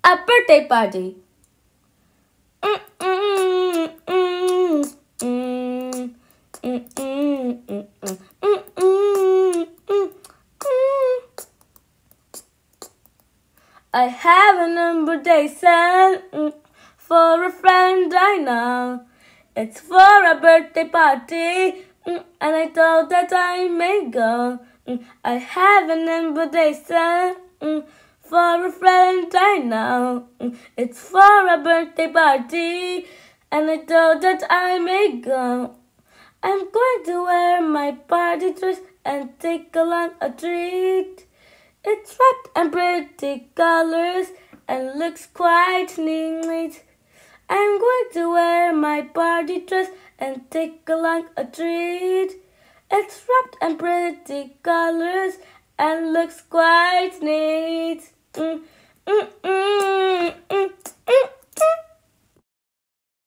a birthday party. I have an invitation for a friend I know. It's for a birthday party, and I thought that I may go. I have an invitation for a friend I know. It's for a birthday party, and I thought that I may go. I'm going to wear my party dress and take along a treat. It's wrapped in pretty colors and looks quite neat. I'm going to wear my party dress and take along a treat. It's wrapped in pretty colors and looks quite neat.